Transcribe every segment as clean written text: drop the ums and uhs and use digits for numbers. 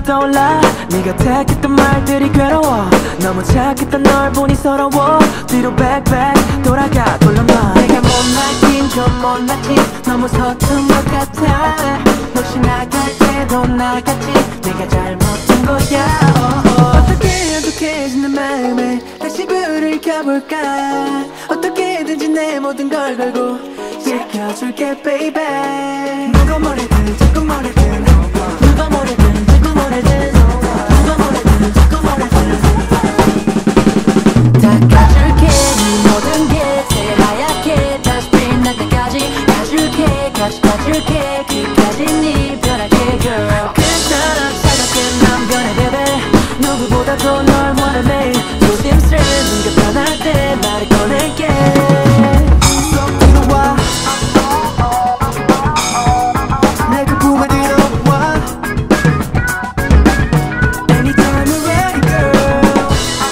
떠올라 네가 택했던 말들이 괴로워 너무 착했던 널 보니 서러워 뒤로 백백 돌아가 돌려놔 내가 못났긴 좀 못났지 너무 서툰 것 같아 혹시 나갈 때도 나갔지 내가 잘못한 거야 어떻게 어둑해진 내 마음에 다시 불을 켜볼까 어떻게든지 내 모든 걸 걸고 지켜줄게 baby 누가 뭐래든 자꾸 뭐래든 누가 뭐래든 자꾸 뭐래든 누가 뭐래든 자꾸 뭐래든 다 가줄게 네 모든 게 새하얗게 다시 빛날 때까지 가줄게 가줄게 끝까지 네 변할게 girl 괜찮아 차갑게 난 변해 baby 누구보다도 널 원해 매일 조심스레 네가 변할 때 말을 꺼낼게 쏙 들어와 내가 꿈에 들어와 Anytime you're ready girl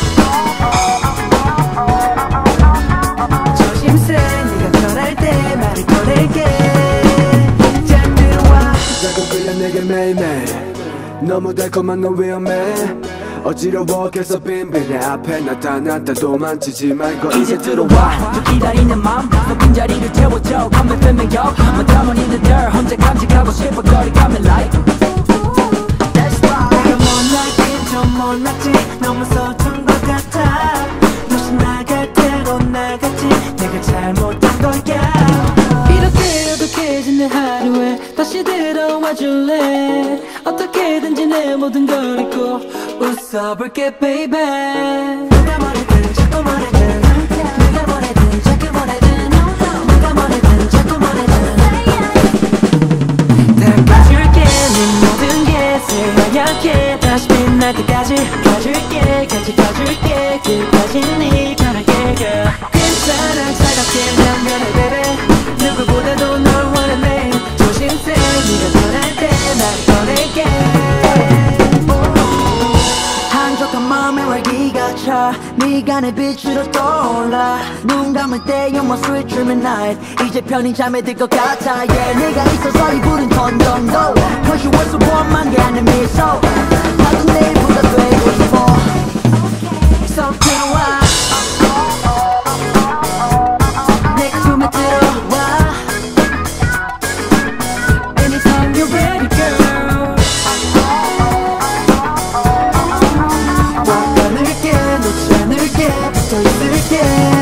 조심스레 네가 변할 때 말을 꺼낼게 잘 들어와 자꾸 끌려 내게 매일매일 너무 달콤한 너 위험해 어지러워 계속 빈빈 내 앞에 나타났다 도망치지 말고 이제 들어와 또 기다리는 맘 너 빈자리를 채워줘 Come and fill me up 뭐 담은 이들 혼자 간직하고 싶어 거리 가면 like That's right 내가 못났긴 좀 못났지 너무 서툰 것 같아 다시 나갈 때로 나갔지 내가 잘못한 거야 이렇게 어둑해진 내 하루에 다시 들어와 줄래 어떻게든지 내 모든 걸 잊고 웃어볼게 baby 누가 뭐래든 자꾸 뭐래든 누가 뭐래든 자꾸 뭐래든 누가 뭐래든 자꾸 뭐래든 다 가줄게 네 모든 게 새하얗게 다시 빛날 때까지 가줄게 같이 가줄게 끝까지 네 변할게 girl 괜찮아 차갑게 난 변해 baby 누구보다도 널 원해 매일 조심스레 네가 변할 때 날 꺼낼게 한적한 마음에 활기가 차 네가 내 빛으로 떠올라 눈 감을 때 you're my sweet dream at night 이제 편히 잠에 들 것 같아 yeah 네가 있어서 이 불은 던져도 Cause you were so warm 만 게 아닌 미소 나도 내일보다 되고 싶어 So 들어와 내 품에 들어와 Anytime you're ready girl 와 가늘게 놓지 않을게 붙어 있을게